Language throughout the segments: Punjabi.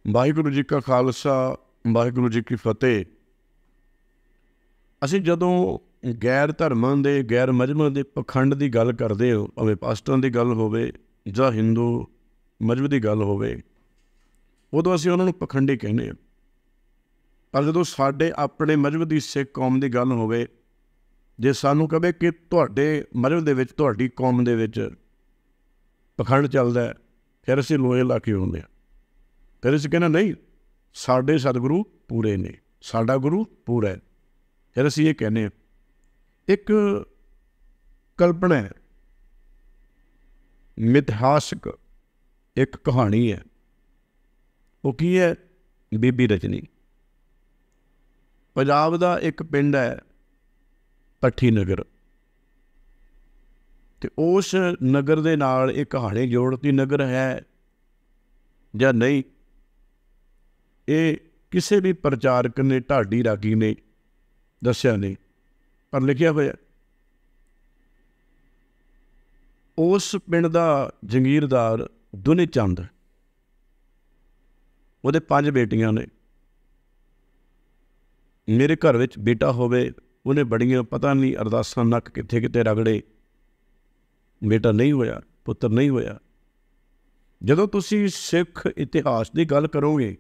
ਵਾਹਿਗੁਰੂ ਜੀ ਕਾ ਖਾਲਸਾ, ਵਾਹਿਗੁਰੂ ਜੀ ਕੀ ਫਤਿਹ। ਅਸੀਂ ਜਦੋਂ ਗੈਰ ਧਰਮਾਂ ਦੇ, ਗੈਰ ਮਜ਼ਹਬਾਂ ਦੇ ਪਖੰਡ ਦੀ ਗੱਲ ਕਰਦੇ ਹੋ, ਭਾਵੇਂ ਪਾਸਟਰਾਂ ਦੀ ਗੱਲ ਹੋਵੇ ਜਾਂ ਹਿੰਦੂ ਮਜ਼ਹਬ ਦੀ ਗੱਲ ਹੋਵੇ, ਉਦੋਂ ਅਸੀਂ ਉਹਨਾਂ ਨੂੰ ਪਖੰਡੀ ਕਹਿੰਦੇ ਹਾਂ। ਪਰ ਜਦੋਂ ਸਾਡੇ ਆਪਣੇ ਮਜ਼ਹਬ ਦੀ, ਸਿੱਖ ਕੌਮ ਦੀ ਗੱਲ ਹੋਵੇ, ਜੇ ਸਾਨੂੰ ਕਹੇ ਕਿ ਤੁਹਾਡੇ ਮਜ਼ਹਬ ਦੇ ਵਿੱਚ, ਤੁਹਾਡੀ ਕੌਮ ਦੇ ਵਿੱਚ ਪਖੰਡ ਚੱਲਦਾ, ਫਿਰ ਅਸੀਂ ਲੋਹੇ ਲਾ ਕੇ ਆਉਂਦੇ ਹਾਂ। ਫਿਰ ਅਸੀਂ ਕਹਿੰਦੇ ਨਹੀਂ, ਸਾਡੇ ਸਤਿਗੁਰੂ ਪੂਰੇ ਨੇ, ਸਾਡਾ ਗੁਰੂ ਪੂਰਾ ਹੈ। ਫਿਰ ਅਸੀਂ ਇਹ ਕਹਿੰਦੇ ਹਾਂ। ਇੱਕ ਕਲਪਨਾ ਹੈ, ਮਿਥਿਹਾਸਕ ਇੱਕ ਕਹਾਣੀ ਹੈ। ਉਹ ਕੀ ਹੈ? ਬੀਬੀ ਰਜਨੀ। ਪੰਜਾਬ ਦਾ ਇੱਕ ਪਿੰਡ ਹੈ ਭੱਠੀ ਨਗਰ, ਅਤੇ ਉਸ ਨਗਰ ਦੇ ਨਾਲ ਇਹ ਕਹਾਣੀ ਜੋੜਤੀ। ਨਗਰ ਹੈ ਜਾਂ ਨਹੀਂ, ਇਹ ਕਿਸੇ ਵੀ ਪ੍ਰਚਾਰਕ ਨੇ, ਢਾਡੀ ਰਾਗੀ ਨੇ ਦੱਸਿਆ ਨਹੀਂ, ਪਰ ਲਿਖਿਆ ਹੋਇਆ। ਉਸ ਪਿੰਡ ਦਾ ਜਗੀਰਦਾਰ ਦੁਨੀ ਚੰਦ, ਉਹਦੇ 5 ਬੇਟੀਆਂ ਨੇ। ਮੇਰੇ ਘਰ ਵਿੱਚ ਬੇਟਾ ਹੋਵੇ, ਉਹਨੇ ਬੜੀਆਂ ਪਤਾ ਨਹੀਂ ਅਰਦਾਸਾਂ ਨੱਕ ਕਿੱਥੇ ਕਿੱਥੇ ਰਗੜੇ, ਬੇਟਾ ਨਹੀਂ ਹੋਇਆ, ਪੁੱਤਰ ਨਹੀਂ ਹੋਇਆ। ਜਦੋਂ ਤੁਸੀਂ ਸਿੱਖ ਇਤਿਹਾਸ ਦੀ ਗੱਲ ਕਰੋਗੇ,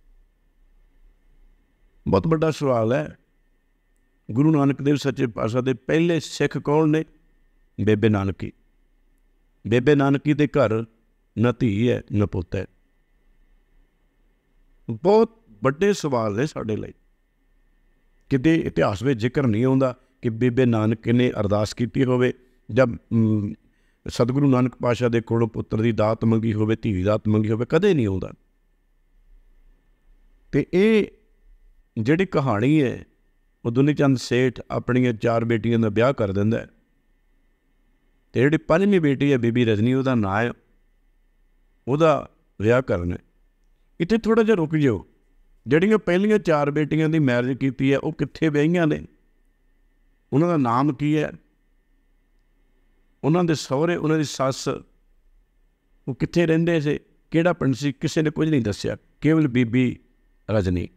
ਬਹੁਤ ਵੱਡਾ ਸਵਾਲ ਹੈ। ਗੁਰੂ ਨਾਨਕ ਦੇਵ ਸੱਚੇ ਪਾਤਸ਼ਾਹ ਦੇ ਪਹਿਲੇ ਸਿੱਖ ਕੌਣ ਨੇ? ਬੇਬੇ ਨਾਨਕੀ। ਬੇਬੇ ਨਾਨਕੀ ਦੇ ਘਰ ਨਾ ਧੀ ਹੈ ਨਾ ਪੁੱਤ ਹੈ। ਬਹੁਤ ਵੱਡੇ ਸਵਾਲ ਨੇ ਸਾਡੇ ਲਈ। ਕਿਤੇ ਇਤਿਹਾਸ ਵਿੱਚ ਜ਼ਿਕਰ ਨਹੀਂ ਆਉਂਦਾ ਕਿ ਬੇਬੇ ਨਾਨਕ ਨੇ ਅਰਦਾਸ ਕੀਤੀ ਹੋਵੇ ਜਾਂ ਸਤਿਗੁਰੂ ਨਾਨਕ ਪਾਤਸ਼ਾਹ ਦੇ ਕੋਲੋਂ ਪੁੱਤਰ ਦੀ ਦਾਤ ਮੰਗੀ ਹੋਵੇ, ਧੀ ਦੀ ਦਾਤ ਮੰਗੀ ਹੋਵੇ, ਕਦੇ ਨਹੀਂ ਆਉਂਦਾ। ਅਤੇ ਇਹ ਜਿਹੜੀ ਕਹਾਣੀ ਹੈ, ਉਹ ਦੁਨੀ ਚੰਦ ਸੇਠ ਆਪਣੀਆਂ 4 ਬੇਟੀਆਂ ਦਾ ਵਿਆਹ ਕਰ ਦਿੰਦਾ ਹੈ। ਅਤੇ ਜਿਹੜੀ 5ਵੀਂ ਬੇਟੀ ਹੈ ਬੀਬੀ ਰਜਨੀ, ਉਹਦਾ ਨਾਂ ਹੈ, ਉਹਦਾ ਵਿਆਹ ਕਰਨਾ। ਇੱਥੇ ਥੋੜ੍ਹਾ ਜਿਹਾ ਰੁਕ ਜਾਓ। ਜਿਹੜੀਆਂ ਪਹਿਲੀਆਂ 4 ਬੇਟੀਆਂ ਦੀ ਮੈਰਿਜ ਕੀਤੀ ਹੈ, ਉਹ ਕਿੱਥੇ ਵਿਆਹੀਆਂ ਨੇ? ਉਹਨਾਂ ਦਾ ਨਾਮ ਕੀ ਹੈ? ਉਹਨਾਂ ਦੇ ਸਹੁਰੇ, ਉਹਨਾਂ ਦੀ ਸੱਸ, ਉਹ ਕਿੱਥੇ ਰਹਿੰਦੇ ਸੀ, ਕਿਹੜਾ ਪਿੰਡ ਸੀ? ਕਿਸੇ ਨੇ ਕੁਝ ਨਹੀਂ ਦੱਸਿਆ, ਕੇਵਲ ਬੀਬੀ ਰਜਨੀ।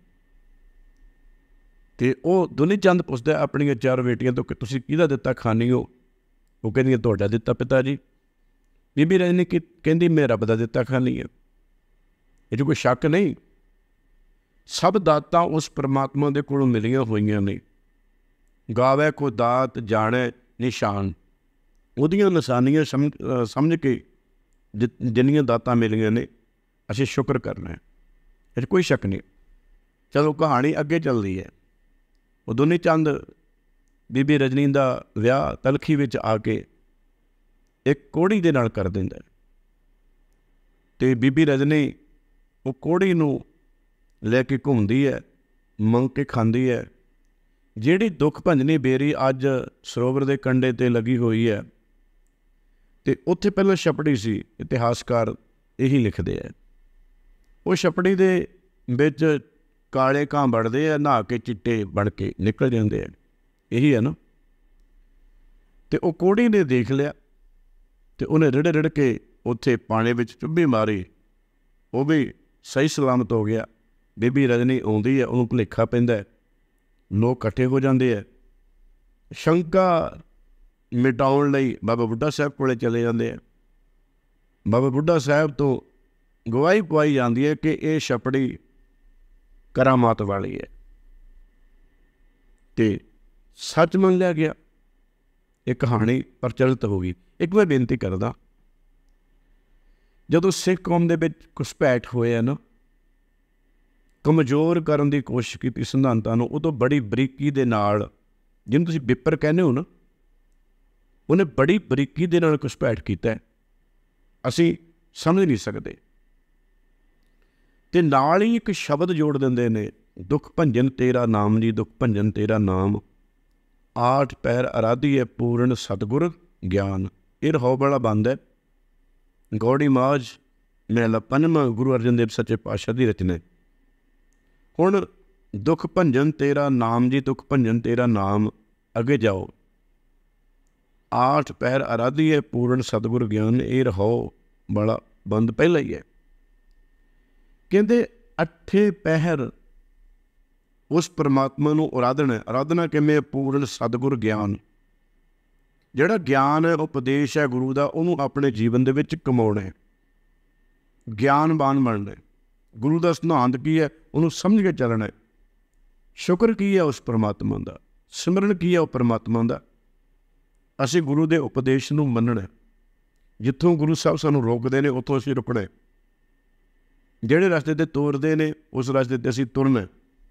ਅਤੇ ਉਹ ਦੁਨੀ ਚੰਦ ਪੁੱਛਦਾ ਆਪਣੀਆਂ 4 ਬੇਟੀਆਂ ਤੋਂ ਕਿ ਤੁਸੀਂ ਕਿਹਦਾ ਦਿੱਤਾ ਖਾਨੀ ਹੋ? ਉਹ ਕਹਿੰਦੀਆਂ ਤੁਹਾਡਾ ਦਿੱਤਾ ਪਿਤਾ ਜੀ। ਬੀਬੀ ਰਜਨੀ ਕਹਿੰਦੀ ਮੈਂ ਰੱਬ ਦਾ ਦਿੱਤਾ ਖਾਨੀ ਹਾਂ। ਇਹ 'ਚ ਕੋਈ ਸ਼ੱਕ ਨਹੀਂ। ਸਭ ਦਾਤਾਂ ਉਸ ਪਰਮਾਤਮਾ ਦੇ ਕੋਲੋਂ ਮਿਲੀਆਂ ਹੋਈਆਂ ਨੇ। ਗਾਵੇ ਕੋ ਦਾਤ ਜਾਣੇ ਨਿਸ਼ਾਨ। ਉਹਦੀਆਂ ਨਿਸ਼ਾਨੀਆਂ ਸਮਝ ਕੇ ਜਿੰਨੀਆਂ ਦਾਤਾਂ ਮਿਲੀਆਂ ਨੇ, ਅਸੀਂ ਸ਼ੁਕਰ ਕਰਨਾ ਹੈ। ਇਹ 'ਚ ਕੋਈ ਸ਼ੱਕ ਨਹੀਂ। ਚਲੋ ਕਹਾਣੀ ਅੱਗੇ ਚੱਲਦੀ ਹੈ। ਉਹ ਦੁਨੀ ਚੰਦ ਬੀਬੀ ਰਜਨੀ ਦਾ ਵਿਆਹ ਤਲਖੀ ਵਿੱਚ ਆ ਕੇ ਇੱਕ ਕੋਹੜੀ ਦੇ ਨਾਲ ਕਰ ਦਿੰਦਾ। ਅਤੇ ਬੀਬੀ ਰਜਨੀ ਉਹ ਕੋਹੜੀ ਨੂੰ ਲੈ ਕੇ ਘੁੰਮਦੀ ਹੈ, ਮੰਗ ਕੇ ਖਾਂਦੀ ਹੈ। ਜਿਹੜੀ ਦੁੱਖ ਭੰਜਨੀ ਬੇਰੀ ਅੱਜ ਸਰੋਵਰ ਦੇ ਕੰਢੇ 'ਤੇ ਲੱਗੀ ਹੋਈ ਹੈ, ਅਤੇ ਉੱਥੇ ਪਹਿਲਾਂ ਛਪੜੀ ਸੀ। ਇਤਿਹਾਸਕਾਰ ਇਹੀ ਲਿਖਦੇ ਹੈ। ਉਹ ਛਪੜੀ ਦੇ ਵਿੱਚ ਕਾਲੇ ਕਾਂ ਵੜਦੇ ਆ, ਨਹਾ ਕੇ ਚਿੱਟੇ ਬਣ ਕੇ ਨਿਕਲ ਜਾਂਦੇ ਆ। ਇਹੀ ਹੈ ਨਾ। ਅਤੇ ਉਹ ਕੋਹੜੀ ਨੇ ਦੇਖ ਲਿਆ, ਅਤੇ ਉਹਨੇ ਰਿੜ ਰਿੜ ਕੇ ਉੱਥੇ ਪਾਣੀ ਵਿੱਚ ਚੁੱਭੀ ਮਾਰੀ। ਉਹ ਵੀ ਸਹੀ ਸਲਾਮਤ ਹੋ ਗਿਆ। ਬੀਬੀ ਰਜਨੀ ਆਉਂਦੀ ਹੈ, ਉਹਨੂੰ ਭੁਲੇਖਾ ਪੈਂਦਾ, ਲੋਕ ਇਕੱਠੇ ਹੋ ਜਾਂਦੇ ਹੈ। ਸ਼ੰਕਾ ਮਿਟਾਉਣ ਲਈ ਬਾਬਾ ਬੁੱਢਾ ਸਾਹਿਬ ਕੋਲ ਚਲੇ ਜਾਂਦੇ ਆ। ਬਾਬਾ ਬੁੱਢਾ ਸਾਹਿਬ ਤੋਂ ਗਵਾਹੀ ਪਵਾਈ ਜਾਂਦੀ ਹੈ ਕਿ ਇਹ ਛਪੜੀ ਕਰਾਮਾਤ ਵਾਲੀ ਹੈ, ਅਤੇ ਸੱਚ ਮੰਨ ਲਿਆ ਗਿਆ। ਇਹ ਕਹਾਣੀ ਪ੍ਰਚਲਿਤ ਹੋ ਗਈ। ਇੱਕ ਮੈਂ ਬੇਨਤੀ ਕਰਦਾ, ਜਦੋਂ ਸਿੱਖ ਕੌਮ ਦੇ ਵਿੱਚ ਘੁਸਪੈਠ ਹੋਇਆ ਨਾ, ਕਮਜ਼ੋਰ ਕਰਨ ਦੀ ਕੋਸ਼ਿਸ਼ ਕੀਤੀ ਸਿਧਾਂਤਾਂ ਨੂੰ, ਉਦੋਂ ਬੜੀ ਬਰੀਕੀ ਦੇ ਨਾਲ, ਜਿਹਨੂੰ ਤੁਸੀਂ ਵਿਪਰ ਕਹਿੰਦੇ ਹੋ ਨਾ, ਉਹਨੇ ਬੜੀ ਬਰੀਕੀ ਦੇ ਨਾਲ ਘੁਸਪੈਠ ਕੀਤਾ। ਅਸੀਂ ਸਮਝ ਨਹੀਂ ਸਕਦੇ। ਅਤੇ ਨਾਲ ਹੀ ਇੱਕ ਸ਼ਬਦ ਜੋੜ ਦਿੰਦੇ ਨੇ, ਦੁੱਖ ਭੰਜਨ ਤੇਰਾ ਨਾਮ ਜੀ, ਦੁੱਖ ਭੰਜਨ ਤੇਰਾ ਨਾਮ। 8 ਪੈਰ ਅਰਾਧੀ ਹੈ ਪੂਰਨ ਸਤਿਗੁਰ ਗਿਆਨ। ਇਹ ਰਹਾਉ ਵਾਲਾ ਬੰਦ ਹੈ। ਗੌੜੀ ਮਾਝ ਮਹਿਲਾ 5ਵਾਂ, ਗੁਰੂ ਅਰਜਨ ਦੇਵ ਸੱਚੇ ਪਾਤਸ਼ਾਹ ਦੀ ਰਚਨਾ। ਹੁਣ ਦੁੱਖ ਭੰਜਨ ਤੇਰਾ ਨਾਮ ਜੀ, ਦੁੱਖ ਭੰਜਨ ਤੇਰਾ ਨਾਮ। ਅੱਗੇ ਜਾਓ, 8 ਪੈਰ ਅਰਾਧੀ ਹੈ ਪੂਰਨ ਸਤਿਗੁਰ ਗਿਆਨ। ਇਹ ਰਹਾਉ ਵਾਲਾ ਬੰਦ ਪਹਿਲਾਂ ਹੀ ਹੈ। ਕਹਿੰਦੇ ਅੱਠੇ ਪਹਿਰ ਉਸ ਪਰਮਾਤਮਾ ਨੂੰ ਆਰਾਧਨਾ ਕਿਵੇਂ? ਪੂਰਨ ਸਤਿਗੁਰ ਗਿਆਨ। ਜਿਹੜਾ ਗਿਆਨ ਹੈ, ਉਪਦੇਸ਼ ਹੈ ਗੁਰੂ ਦਾ, ਉਹਨੂੰ ਆਪਣੇ ਜੀਵਨ ਦੇ ਵਿੱਚ ਕਮਾਉਣਾ ਹੈ, ਗਿਆਨਵਾਨ ਬਣਨਾ ਹੈ। ਗੁਰੂ ਦਾ ਸਿਧਾਂਤ ਕੀ ਹੈ, ਉਹਨੂੰ ਸਮਝ ਕੇ ਚੱਲਣਾ ਹੈ। ਸ਼ੁਕਰ ਕੀ ਹੈ ਉਸ ਪਰਮਾਤਮਾ ਦਾ, ਸਿਮਰਨ ਕੀ ਹੈ ਉਹ ਪਰਮਾਤਮਾ ਦਾ। ਅਸੀਂ ਗੁਰੂ ਦੇ ਉਪਦੇਸ਼ ਨੂੰ ਮੰਨਣਾ। ਜਿੱਥੋਂ ਗੁਰੂ ਸਾਹਿਬ ਸਾਨੂੰ ਰੋਕਦੇ ਨੇ ਉੱਥੋਂ ਅਸੀਂ ਰੁਕਣਾ। ਜਿਹੜੇ ਰਸਤੇ 'ਤੇ ਤੋਰਦੇ ਨੇ ਉਸ ਰਸਤੇ 'ਤੇ ਅਸੀਂ ਤੁਰਨਾ।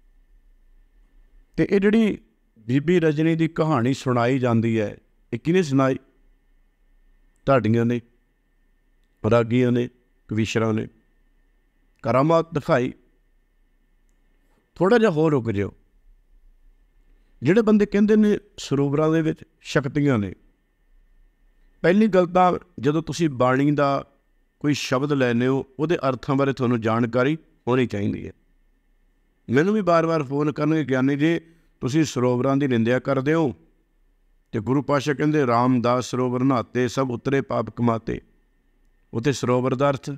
ਅਤੇ ਇਹ ਜਿਹੜੀ ਬੀਬੀ ਰਜਨੀ ਦੀ ਕਹਾਣੀ ਸੁਣਾਈ ਜਾਂਦੀ ਹੈ, ਇਹ ਕਿਹਨੇ ਸੁਣਾਈ? ਢਾਡੀਆਂ ਨੇ, ਰਾਗੀਆਂ ਨੇ, ਕਵੀਸ਼ਰਾਂ ਨੇ ਕਰਾਮਾਤ ਦਿਖਾਈ। ਥੋੜ੍ਹਾ ਜਿਹਾ ਹੋਰ ਰੁਕ ਜਾਓ। ਜਿਹੜੇ ਬੰਦੇ ਕਹਿੰਦੇ ਨੇ ਸਰੋਵਰਾਂ ਦੇ ਵਿੱਚ ਸ਼ਕਤੀਆਂ ਨੇ, ਪਹਿਲੀ ਗੱਲ ਤਾਂ ਜਦੋਂ ਤੁਸੀਂ ਬਾਣੀ ਦਾ ਕੋਈ ਸ਼ਬਦ ਲੈਂਦੇ ਹੋ ਉਹਦੇ ਅਰਥਾਂ ਬਾਰੇ ਤੁਹਾਨੂੰ ਜਾਣਕਾਰੀ ਹੋਣੀ ਚਾਹੀਦੀ ਹੈ। ਮੈਨੂੰ ਵੀ ਵਾਰ-ਵਾਰ ਫੋਨ ਕਰਨਗੇ, ਗਿਆਨੀ ਜੀ ਤੁਸੀਂ ਸਰੋਵਰਾਂ ਦੀ ਨਿੰਦਿਆ ਕਰਦੇ ਹੋ ਅਤੇ ਗੁਰੂ ਪਾਤਸ਼ਾਹ ਕਹਿੰਦੇ ਰਾਮਦਾਸ ਸਰੋਵਰ ਨਹਾਤੇ ਸਭ ਉਤਰੇ ਪਾਪ ਕਮਾਤੇ। ਉੱਥੇ ਸਰੋਵਰ ਦਾ ਅਰਥ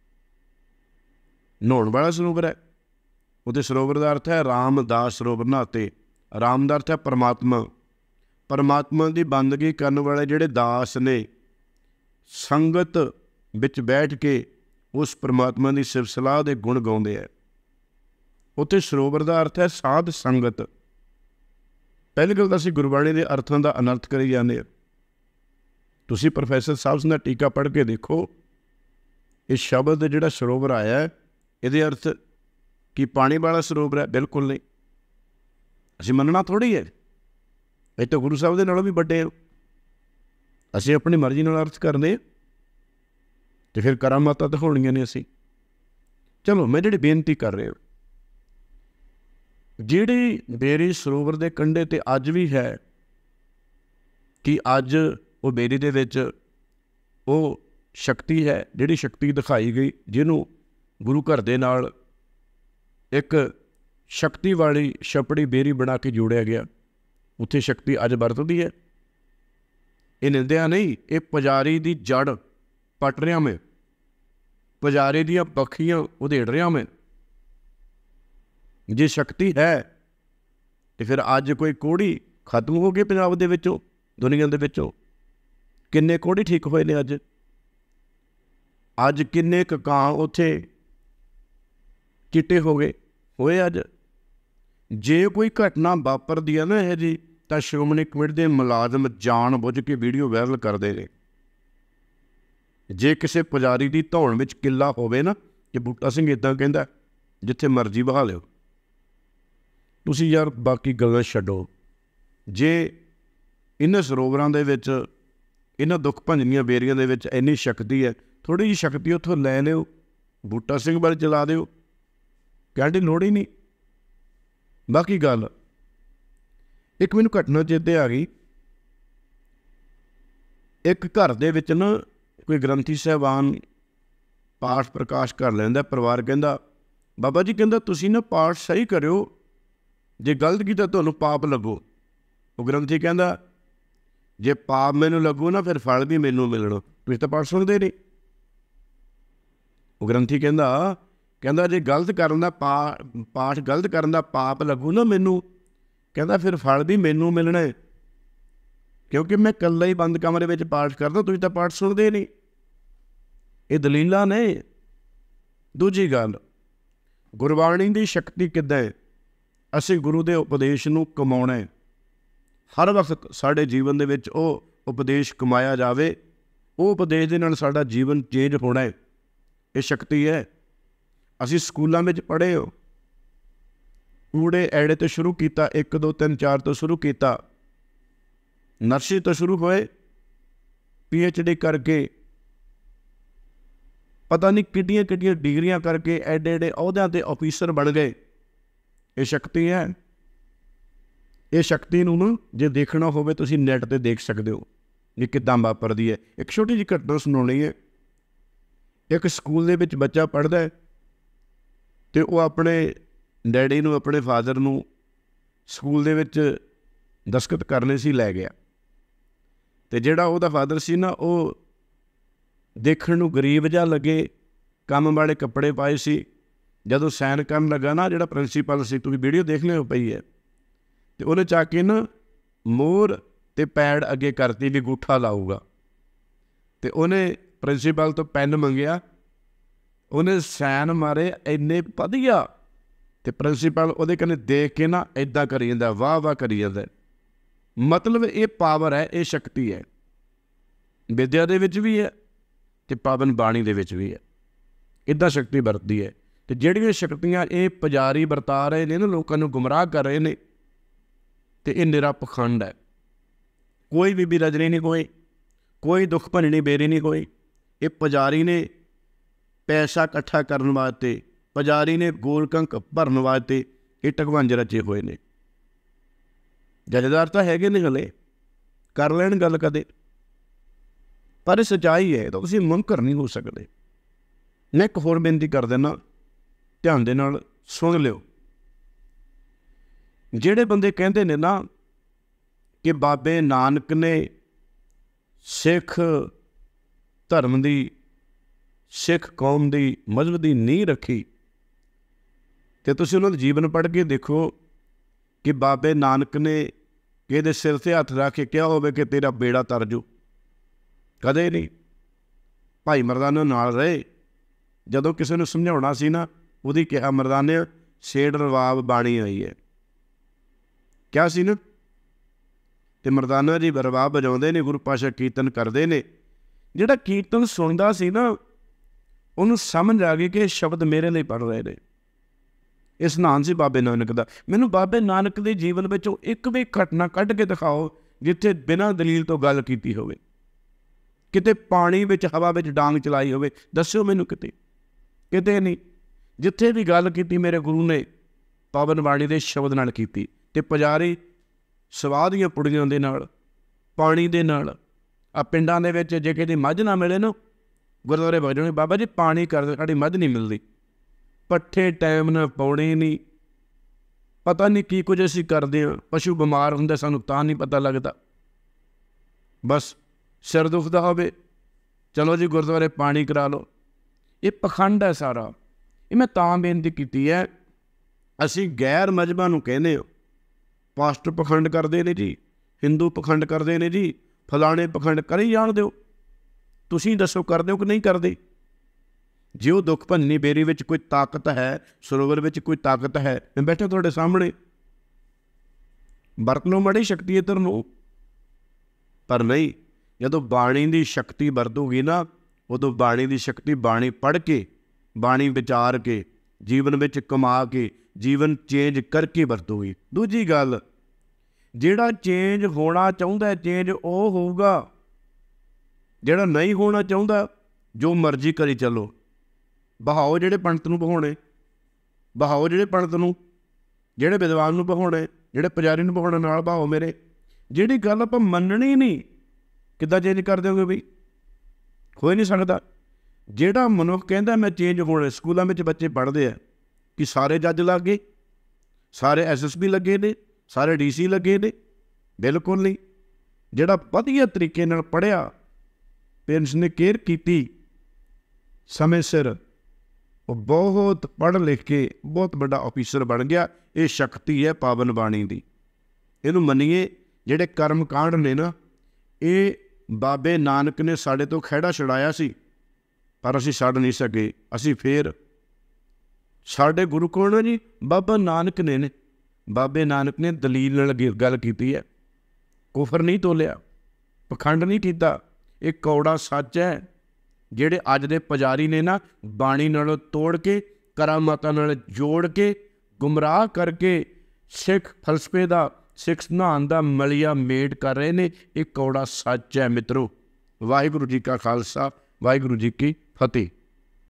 ਨਹਾਉਣ ਵਾਲਾ ਸਰੋਵਰ ਹੈ। ਉਹਦੇ ਸਰੋਵਰ ਦਾ ਅਰਥ ਹੈ ਰਾਮਦਾਸ ਸਰੋਵਰ ਨਹਾਤੇ। ਰਾਮ ਦਾ ਅਰਥ ਹੈ ਪਰਮਾਤਮਾ। ਪਰਮਾਤਮਾ ਦੀ ਬੰਦਗੀ ਕਰਨ ਵਾਲੇ ਜਿਹੜੇ ਦਾਸ ਨੇ, ਸੰਗਤ ਵਿੱਚ ਬੈਠ ਕੇ ਉਸ ਪਰਮਾਤਮਾ ਦੀ ਸਿਫਤ ਸਲਾਹ ਦੇ ਗੁਣ ਗਾਉਂਦੇ ਹੈ। ਉੱਥੇ ਸਰੋਵਰ ਦਾ ਅਰਥ ਹੈ ਸਾਧ ਸੰਗਤ। ਪਹਿਲੀ ਗੱਲ ਤਾਂ ਅਸੀਂ ਗੁਰਬਾਣੀ ਦੇ ਅਰਥਾਂ ਦਾ ਅਨਰਥ ਕਰੀ ਜਾਂਦੇ ਹਾਂ। ਤੁਸੀਂ ਪ੍ਰੋਫੈਸਰ ਸਾਹਿਬ ਦਾ ਟੀਕਾ ਪੜ੍ਹ ਕੇ ਦੇਖੋ, ਇਹ ਸ਼ਬਦ ਜਿਹੜਾ ਸਰੋਵਰ ਆਇਆ ਇਹਦੇ ਅਰਥ ਕੀ ਪਾਣੀ ਵਾਲਾ ਸਰੋਵਰ ਹੈ? ਬਿਲਕੁਲ ਨਹੀਂ। ਅਸੀਂ ਮੰਨਣਾ ਥੋੜ੍ਹੀ ਹੈ, ਇਹ ਤਾਂ ਗੁਰੂ ਸਾਹਿਬ ਦੇ ਨਾਲੋਂ ਵੀ ਵੱਡੇ ਹੋ। ਅਸੀਂ ਆਪਣੀ ਮਰਜ਼ੀ ਨਾਲ ਅਰਥ ਕਰਦੇ ਅਤੇ ਫਿਰ ਕਰਾਮਾਤਾਂ ਦਿਖਾਉਣੀਆਂ ਨੇ ਅਸੀਂ। ਚਲੋ ਮੈਂ ਜਿਹੜੀ ਬੇਨਤੀ ਕਰ ਰਿਹਾ, ਜਿਹੜੀ ਬੇਰੀ ਸਰੋਵਰ ਦੇ ਕੰਢੇ 'ਤੇ ਅੱਜ ਵੀ ਹੈ, ਕਿ ਅੱਜ ਉਹ ਬੇਰੀ ਦੇ ਵਿੱਚ ਉਹ ਸ਼ਕਤੀ ਹੈ ਜਿਹੜੀ ਸ਼ਕਤੀ ਦਿਖਾਈ ਗਈ, ਜਿਹਨੂੰ ਗੁਰੂ ਘਰ ਦੇ ਨਾਲ ਇੱਕ ਸ਼ਕਤੀ ਵਾਲੀ ਛਪੜੀ ਬੇਰੀ ਬਣਾ ਕੇ ਜੋੜਿਆ ਗਿਆ। ਉੱਥੇ ਸ਼ਕਤੀ ਅੱਜ ਵਰਤਦੀ ਹੈ। ਇਹ ਨਿੰਦਿਆ ਨਹੀਂ, ਇਹ ਪੁਜਾਰੀ ਦੀ ਜੜ ਪੱਟ ਰਿਹਾ ਮੈਂ, ਪੁਜਾਰੀ ਦੀਆਂ ਪੱਖੀਆਂ ਉਧੇੜ ਰਿਹਾ ਮੈਂ। ਜੇ ਸ਼ਕਤੀ ਹੈ ਅਤੇ ਫਿਰ ਅੱਜ ਕੋਈ ਕੋਹੜੀ ਖਤਮ ਹੋ ਗਈ ਪੰਜਾਬ ਦੇ ਵਿੱਚੋਂ, ਦੁਨੀਆ ਦੇ ਵਿੱਚੋਂ। ਕਿੰਨੇ ਕੋਹੜੀ ਠੀਕ ਹੋਏ ਨੇ ਅੱਜ। ਅੱਜ ਕਿੰਨੇ ਕੁ ਕਾਂ ਉੱਥੇ ਚਿੱਟੇ ਹੋ ਗਏ ਹੋਏ ਅੱਜ। ਜੇ ਕੋਈ ਘਟਨਾ ਵਾਪਰਦੀ ਹੈ ਨਾ ਇਹ ਜੀ, ਤਾਂ ਸ਼੍ਰੋਮਣੀ ਕਮੇਟੀ ਦੇ ਮੁਲਾਜ਼ਮ ਜਾਣ ਬੁੱਝ ਕੇ ਵੀਡੀਓ ਵਾਇਰਲ ਕਰਦੇ ਨੇ। ਜੇ ਕਿਸੇ ਪੁਜਾਰੀ ਦੀ ਧੌਣ ਵਿੱਚ ਕਿੱਲਾ ਹੋਵੇ ਨਾ, ਕਿ ਬੂਟਾ ਸਿੰਘ ਇੱਦਾਂ ਕਹਿੰਦਾ ਜਿੱਥੇ ਮਰਜ਼ੀ ਬਹਾ ਲਿਓ। ਤੁਸੀਂ ਯਾਰ ਬਾਕੀ ਗੱਲਾਂ ਛੱਡੋ। ਜੇ ਇਹਨਾਂ ਸਰੋਵਰਾਂ ਦੇ ਵਿੱਚ, ਇਹਨਾਂ ਦੁੱਖ ਭੰਜਨੀਆਂ ਬੇਰੀਆਂ ਦੇ ਵਿੱਚ ਇੰਨੀ ਸ਼ਕਤੀ ਹੈ, ਥੋੜ੍ਹੀ ਜਿਹੀ ਸ਼ਕਤੀ ਉੱਥੋਂ ਲੈ ਲਿਓ, ਬੂਟਾ ਸਿੰਘ ਵੱਲ ਚਲਾ ਦਿਓ, ਕਹਿਣ ਦੀ ਲੋੜ ਹੀ ਨਹੀਂ। ਬਾਕੀ ਗੱਲ, ਇੱਕ ਮੈਨੂੰ ਘਟਨਾ ਚੇਤੇ ਆ ਗਈ। ਇੱਕ ਘਰ ਦੇ ਵਿੱਚ ਨਾ ਕੋਈ ਗ੍ਰੰਥੀ ਸਾਹਿਬਾਨ ਪਾਠ ਪ੍ਰਕਾਸ਼ ਕਰ ਲੈਂਦਾ। ਪਰਿਵਾਰ ਕਹਿੰਦਾ ਬਾਬਾ ਜੀ, ਕਹਿੰਦਾ ਤੁਸੀਂ ਨਾ ਪਾਠ ਸਹੀ ਕਰਿਓ, ਜੇ ਗਲਤ ਕੀਤਾ ਤੁਹਾਨੂੰ ਪਾਪ ਲੱਗੋ। ਉਹ ਗ੍ਰੰਥੀ ਕਹਿੰਦਾ ਜੇ ਪਾਪ ਮੈਨੂੰ ਲੱਗੂ ਨਾ ਫਿਰ ਫਲ ਵੀ ਮੈਨੂੰ ਮਿਲਣਾ, ਤੁਸੀਂ ਤਾਂ ਪਾਠ ਸੁਣਦੇ ਨਹੀਂ। ਉਹ ਗ੍ਰੰਥੀ ਕਹਿੰਦਾ ਜੇ ਗਲਤ ਕਰਨ ਦਾ ਪਾਠ ਗਲਤ ਕਰਨ ਦਾ ਪਾਪ ਲੱਗੂ ਨਾ ਮੈਨੂੰ, ਕਹਿੰਦਾ ਫਿਰ ਫਲ ਵੀ ਮੈਨੂੰ ਮਿਲਣਾ, ਕਿਉਂਕਿ ਮੈਂ ਇਕੱਲਾ ਹੀ ਬੰਦ ਕਮਰੇ ਵਿੱਚ ਪਾਠ ਕਰਦਾ, ਤੁਸੀਂ ਤਾਂ ਪਾਠ ਸੁਣਦੇ ਨਹੀਂ। ਇਹ ਦਲੀਲਾਂ ਨੇ। ਦੂਜੀ ਗੱਲ, ਗੁਰਬਾਣੀ ਦੀ ਸ਼ਕਤੀ ਕਿੱਦਾਂ ਹੈ? ਅਸੀਂ ਗੁਰੂ ਦੇ ਉਪਦੇਸ਼ ਨੂੰ ਕਮਾਉਣਾ ਹੈ। ਹਰ ਵਕਤ ਸਾਡੇ ਜੀਵਨ ਦੇ ਵਿੱਚ ਉਹ ਉਪਦੇਸ਼ ਕਮਾਇਆ ਜਾਵੇ। ਉਹ ਉਪਦੇਸ਼ ਦੇ ਨਾਲ ਸਾਡਾ ਜੀਵਨ ਚੇਂਜ ਹੋਣਾ ਹੈ। ਇਹ ਸ਼ਕਤੀ ਹੈ। ਅਸੀਂ ਸਕੂਲਾਂ ਵਿੱਚ ਪੜ੍ਹੇ ਹੋ, ਊੜੇ ਐੜੇ ਤੋਂ ਸ਼ੁਰੂ ਕੀਤਾ, 1 2 3 4 ਤੋਂ ਸ਼ੁਰੂ ਕੀਤਾ, ਨਰਸਰੀ ਤੋਂ ਸ਼ੁਰੂ ਹੋਏ, PhD ਕਰਕੇ, ਪਤਾ ਨਹੀਂ ਕਿੱਡੀਆਂ ਕਿੱਡੀਆਂ ਡਿਗਰੀਆਂ ਕਰਕੇ ਐਡੇ ਐਡੇ ਅਹੁਦਿਆਂ 'ਤੇ ਆਫਿਸਰ ਬਣ ਗਏ। ਇਹ ਸ਼ਕਤੀ ਹੈ। ਇਹ ਸ਼ਕਤੀ ਨੂੰ ਜੇ ਦੇਖਣਾ ਹੋਵੇ ਤੁਸੀਂ ਨੈੱਟ 'ਤੇ ਦੇਖ ਸਕਦੇ ਹੋ ਇਹ ਕਿੱਦਾਂ ਵਾਪਰਦੀ ਹੈ। ਇੱਕ ਛੋਟੀ ਜਿਹੀ ਘਟਨਾ ਸੁਣਾਉਣੀ ਹੈ। ਇੱਕ ਸਕੂਲ ਦੇ ਵਿੱਚ ਬੱਚਾ ਪੜ੍ਹਦਾ ਹੈ ਅਤੇ ਉਹ ਆਪਣੇ ਡੈਡੀ ਨੂੰ, ਆਪਣੇ ਫਾਦਰ ਨੂੰ ਸਕੂਲ ਦੇ ਵਿੱਚ ਦਸਤਖਤ ਕਰਨੇ ਸੀ ਲੈ ਗਿਆ। ਅਤੇ ਜਿਹੜਾ ਉਹਦਾ ਫਾਦਰ ਸੀ ਨਾ, ਉਹ ਦੇਖਣ ਨੂੰ ਗਰੀਬ ਜਿਹਾ ਲੱਗੇ, ਕੰਮ ਵਾਲੇ ਕੱਪੜੇ ਪਾਏ ਸੀ, ਜਦੋਂ ਸਾਈਨ ਕਰਨ ਲੱਗਾ ਨਾ, ਜਿਹੜਾ ਪ੍ਰਿੰਸੀਪਲ ਸੀ, ਤੁਸੀਂ ਵੀਡੀਓ ਦੇਖ ਲਿਓ ਪਈ ਹੈ, ਅਤੇ ਉਹਨੇ ਚੱਕ ਕੇ ਨਾ ਮੋਹਰ ਅਤੇ ਪੈਡ ਅੱਗੇ ਕਰਤੀ ਵੀ ਅੰਗੂਠਾ ਲਾਊਗਾ, ਅਤੇ ਉਹਨੇ ਪ੍ਰਿੰਸੀਪਲ ਤੋਂ ਪੈਨ ਮੰਗਿਆ, ਉਹਨੇ ਸਾਈਨ ਮਾਰੇ ਇੰਨੇ ਵਧੀਆ, ਅਤੇ ਪ੍ਰਿੰਸੀਪਲ ਉਹਦੇ ਕਨੇ ਦੇਖ ਕੇ ਨਾ ਇੱਦਾਂ ਕਰੀ ਜਾਂਦਾ, ਵਾਹ ਵਾਹ ਕਰੀ ਜਾਂਦਾ। ਮਤਲਬ ਇਹ ਪਾਵਰ ਹੈ, ਇਹ ਸ਼ਕਤੀ ਹੈ, ਵਿਦਿਆ ਦੇ ਵਿੱਚ ਵੀ ਹੈ ਅਤੇ ਪਾਵਨ ਬਾਣੀ ਦੇ ਵਿੱਚ ਵੀ ਹੈ। ਇੱਦਾਂ ਸ਼ਕਤੀ ਵਰਤਦੀ ਹੈ। ਅਤੇ ਜਿਹੜੀਆਂ ਸ਼ਕਤੀਆਂ ਇਹ ਪੁਜਾਰੀ ਵਰਤਾ ਰਹੇ ਨੇ ਨਾ, ਲੋਕਾਂ ਨੂੰ ਗੁੰਮਰਾਹ ਕਰ ਰਹੇ ਨੇ, ਅਤੇ ਇਹ ਨਿਰਾ ਪਖੰਡ ਹੈ। ਕੋਈ ਬੀਬੀ ਰਜਨੀ ਨਹੀਂ ਹੋਈ, ਕੋਈ ਦੁੱਖ ਭੰਜਣੀ ਬੇਰੀ ਨਹੀਂ ਹੋਈ। ਇਹ ਪੁਜਾਰੀ ਨੇ ਪੈਸਾ ਇਕੱਠਾ ਕਰਨ ਵਾਸਤੇ, ਪੁਜਾਰੀ ਨੇ ਗੋਲਕੰਕ ਭਰਨ ਵਾਸਤੇ ਇਹ ਢਕਵੰਜ ਰਚੇ ਹੋਏ ਨੇ। ਜਥੇਦਾਰ ਤਾਂ ਹੈਗੇ ਨੇ, ਹਲੇ ਕਰ ਲੈਣ ਗੱਲ ਕਦੇ, ਪਰ ਇਹ ਸੱਚਾਈ ਹੈ, ਤਾਂ ਤੁਸੀਂ ਮੁਨਕਰ ਨਹੀਂ ਹੋ ਸਕਦੇ। ਮੈਂ ਇੱਕ ਹੋਰ ਬੇਨਤੀ ਕਰ ਦਿੰਦਾ, ਧਿਆਨ ਦੇ ਨਾਲ ਸੁਣ ਲਿਓ। ਜਿਹੜੇ ਬੰਦੇ ਕਹਿੰਦੇ ਨੇ ਨਾ ਕਿ ਬਾਬੇ ਨਾਨਕ ਨੇ ਸਿੱਖ ਧਰਮ ਦੀ, ਸਿੱਖ ਕੌਮ ਦੀ, ਮਜ਼ਹਬ ਦੀ ਨੀਂਹ ਰੱਖੀ, ਅਤੇ ਤੁਸੀਂ ਉਹਨਾਂ ਦਾ ਜੀਵਨ ਪੜ੍ਹ ਕੇ ਦੇਖੋ ਕਿ ਬਾਬੇ ਨਾਨਕ ਨੇ ਇਹਦੇ ਸਿਰ 'ਤੇ ਹੱਥ ਰੱਖ ਕੇ ਕਿਹਾ ਹੋਵੇ ਕਿ ਤੇਰਾ ਬੇੜਾ ਤਰ ਜੂ, ਕਦੇ ਨਹੀਂ। ਭਾਈ ਮਰਦਾਨਾ ਨਾਲ ਰਹੇ, ਜਦੋਂ ਕਿਸੇ ਨੂੰ ਸਮਝਾਉਣਾ ਸੀ ਨਾ, ਉਹਦੀ ਕਿਹਾ ਮਰਦਾਨੇ ਛੇੜ ਰਵਾਬ ਬਾਣੀ ਆਈ ਹੈ, ਕਿਹਾ ਸੀ ਨਾ। ਅਤੇ ਮਰਦਾਨਾ ਜੀ ਰਵਾਬ ਵਜਾਉਂਦੇ ਨੇ, ਗੁਰੂ ਪਾਤਸ਼ਾਹ ਕੀਰਤਨ ਕਰਦੇ ਨੇ। ਜਿਹੜਾ ਕੀਰਤਨ ਸੁਣਦਾ ਸੀ ਨਾ, ਉਹਨੂੰ ਸਮਝ ਆ ਗਈ ਕਿ ਇਹ ਸ਼ਬਦ ਮੇਰੇ ਲਈ ਪੜ੍ਹ ਰਹੇ ਨੇ। ਇਹ ਸਨਾਨ ਸੀ ਬਾਬੇ ਨਾਨਕ ਦਾ। ਮੈਨੂੰ ਬਾਬੇ ਨਾਨਕ ਦੇ ਜੀਵਨ ਵਿੱਚੋਂ ਇੱਕ ਵੀ ਘਟਨਾ ਕੱਢ ਕੇ ਦਿਖਾਓ ਜਿੱਥੇ ਬਿਨਾਂ ਦਲੀਲ ਤੋਂ ਗੱਲ ਕੀਤੀ ਹੋਵੇ, ਕਿਤੇ ਪਾਣੀ ਵਿੱਚ, ਹਵਾ ਵਿੱਚ ਡਾਂਗ ਚਲਾਈ ਹੋਵੇ, ਦੱਸਿਓ ਮੈਨੂੰ ਕਿਤੇ, ਕਿਤੇ ਨਹੀਂ। ਜਿੱਥੇ ਵੀ ਗੱਲ ਕੀਤੀ ਮੇਰੇ ਗੁਰੂ ਨੇ ਪਾਵਨ ਬਾਣੀ ਦੇ ਸ਼ਬਦ ਨਾਲ ਕੀਤੀ। ਅਤੇ ਪੁਜਾਰੀ ਸਵਾਹ ਦੀਆਂ ਪੁੜੀਆਂ ਦੇ ਨਾਲ, ਪਾਣੀ ਦੇ ਨਾਲ, ਆ ਪਿੰਡਾਂ ਦੇ ਵਿੱਚ ਜੇ ਕਿਤੇ ਮੱਝ ਨਾ ਮਿਲੇ ਨਾ, ਗੁਰਦੁਆਰੇ ਵਗ ਜਾਣੇ, ਬਾਬਾ ਜੀ ਪਾਣੀ ਕਰ ਦਿਓ, ਸਾਡੀ ਮੱਝ ਨਹੀਂ ਮਿਲਦੀ। ਪੱਠੇ ਟਾਈਮ ਨਾਲ ਪਾਉਣੇ ਨਹੀਂ, ਪਤਾ ਨਹੀਂ ਕੀ ਕੁਝ ਅਸੀਂ ਕਰਦੇ ਹਾਂ। ਪਸ਼ੂ ਬਿਮਾਰ ਹੁੰਦੇ, ਸਾਨੂੰ ਤਾਂ ਨਹੀਂ ਪਤਾ ਲੱਗਦਾ। ਬਸ ਸਿਰ ਦੁਖਦਾ ਹੋਵੇ, ਚਲੋ ਜੀ ਗੁਰਦੁਆਰੇ ਪਾਣੀ ਕਰਾ ਲਓ। ਇਹ ਪਖੰਡ ਹੈ ਸਾਰਾ। ਇਹ ਮੈਂ ਤਾਂ ਬੇਨਤੀ ਕੀਤੀ ਹੈ, ਅਸੀਂ ਗੈਰ ਮਜ਼ਹਬਾਂ ਨੂੰ ਕਹਿੰਦੇ ਹਾਂ, ਪਾਸਟਰ ਪਖੰਡ ਕਰਦੇ ਨੇ ਜੀ, ਹਿੰਦੂ ਪਖੰਡ ਕਰਦੇ ਨੇ ਜੀ, ਫਲਾਣੇ ਪਖੰਡ ਕਰੀ ਜਾਣ ਦਿਓ। ਤੁਸੀਂ ਦੱਸੋ ਕਰਦੇ ਹੋ ਕਿ ਨਹੀਂ ਕਰਦੇ? ਜੇ ਉਹ ਦੁੱਖ ਭੰਜਣੀ ਬੇਰੀ ਵਿੱਚ ਕੋਈ ਤਾਕਤ ਹੈ, ਸਰੋਵਰ ਵਿੱਚ ਕੋਈ ਤਾਕਤ ਹੈ, ਮੈਂ ਬੈਠਾ ਤੁਹਾਡੇ ਸਾਹਮਣੇ, ਵਰਤ ਲਓ ਮਾੜੀ ਸ਼ਕਤੀ ਇੱਧਰ ਨੂੰ। ਪਰ ਨਹੀਂ, ਜਦੋਂ ਬਾਣੀ ਦੀ ਸ਼ਕਤੀ ਵਰਤੂਗੀ ਨਾ, ਉਦੋਂ ਬਾਣੀ ਦੀ ਸ਼ਕਤੀ ਬਾਣੀ ਪੜ੍ਹ ਕੇ, ਬਾਣੀ ਵਿਚਾਰ ਕੇ, ਜੀਵਨ ਵਿੱਚ ਕਮਾ ਕੇ, ਜੀਵਨ ਚੇਂਜ ਕਰਕੇ ਵਰਤੂਗੀ। ਦੂਜੀ ਗੱਲ, ਜਿਹੜਾ ਚੇਂਜ ਹੋਣਾ ਚਾਹੁੰਦਾ, ਚੇਂਜ ਉਹ ਹੋਊਗਾ। ਜਿਹੜਾ ਨਹੀਂ ਹੋਣਾ ਚਾਹੁੰਦਾ, ਜੋ ਮਰਜ਼ੀ ਕਰੀ ਚੱਲੋ। ਬਹਾਓ ਜਿਹੜੇ ਪੰਡਤ ਨੂੰ ਬਹਾਉਣੇ, ਬਹਾਓ ਜਿਹੜੇ ਪੰਡਤ ਨੂੰ, ਜਿਹੜੇ ਵਿਦਵਾਨ ਨੂੰ ਬਹਾਉਣੇ, ਜਿਹੜੇ ਪੁਜਾਰੀ ਨੂੰ ਬਹਾਉਣੇ, ਨਾਲ ਬਹਾਓ ਮੇਰੇ। ਜਿਹੜੀ ਗੱਲ ਆਪਾਂ ਮੰਨਣੀ ਨਹੀਂ, ਕਿੱਦਾਂ ਚੇਂਜ ਕਰ ਦਿਓਗੇ ਬਈ? ਹੋ ਹੀ ਨਹੀਂ ਸਕਦਾ। ਜਿਹੜਾ ਮਨੁੱਖ ਕਹਿੰਦਾ ਮੈਂ ਚੇਂਜ ਹੋਣਾ, ਸਕੂਲਾਂ ਵਿੱਚ ਬੱਚੇ ਪੜ੍ਹਦੇ ਆ ਕਿ ਸਾਰੇ ਜੱਜ ਲੱਗ ਗਏ, ਸਾਰੇ SSB ਲੱਗੇ ਨੇ, ਸਾਰੇ DC ਲੱਗੇ ਨੇ। ਬਿਲਕੁਲ ਨਹੀਂ। ਜਿਹੜਾ ਵਧੀਆ ਤਰੀਕੇ ਨਾਲ ਪੜ੍ਹਿਆ, ਪੇਰੈਂਟਸ ਨੇ ਕੇਅਰ ਕੀਤੀ ਸਮੇਂ ਸਿਰ, ਉਹ ਬਹੁਤ ਪੜ੍ਹ ਲਿਖ ਕੇ ਬਹੁਤ ਵੱਡਾ ਆਫਿਸਰ ਬਣ ਗਿਆ। ਇਹ ਸ਼ਕਤੀ ਹੈ ਪਾਵਨ ਬਾਣੀ ਦੀ, ਇਹਨੂੰ ਮੰਨੀਏ। ਜਿਹੜੇ ਕਰਮ ਕਾਂਡ ਨੇ ਨਾ, ਇਹ ਬਾਬੇ ਨਾਨਕ ਨੇ ਸਾਡੇ ਤੋਂ ਖਹਿੜਾ ਛੁਡਾਇਆ ਸੀ, ਪਰ ਅਸੀਂ ਛੱਡ ਨਹੀਂ ਸਕੇ। ਅਸੀਂ ਫੇਰ, ਸਾਡੇ ਗੁਰੂ ਕੌਣ ਹੈ ਜੀ? ਬਾਬਾ ਨਾਨਕ ਨੇ ਬਾਬੇ ਨਾਨਕ ਨੇ ਦਲੀਲ ਨਾਲ ਗੱਲ ਕੀਤੀ ਹੈ, ਕੁਫਰ ਨਹੀਂ ਤੋਲਿਆ, ਪਖੰਡ ਨਹੀਂ ਕੀਤਾ। ਇਹ ਕੌੜਾ ਸੱਚ ਹੈ। ਜਿਹੜੇ ਅੱਜ ਦੇ ਪੁਜਾਰੀ ਨੇ ਨਾ, ਬਾਣੀ ਨਾਲ ਤੋੜ ਕੇ, ਕਰਾਮਾਤਾਂ ਨਾਲ ਜੋੜ ਕੇ, ਗੁੰਮਰਾਹ ਕਰਕੇ ਸਿੱਖ ਫਲਸਫੇ ਦਾ, ਸਿੱਖ ਸਿਧਾਂਤ ਦਾ ਮਲੀਆ ਮੇਟ ਕਰ ਰਹੇ ਨੇ। ਇਹ ਕੌੜਾ ਸੱਚ ਹੈ ਮਿੱਤਰੋ। ਵਾਹਿਗੁਰੂ ਜੀ ਕਾ ਖਾਲਸਾ, ਵਾਹਿਗੁਰੂ ਜੀ ਕੀ ਫਤਿਹ।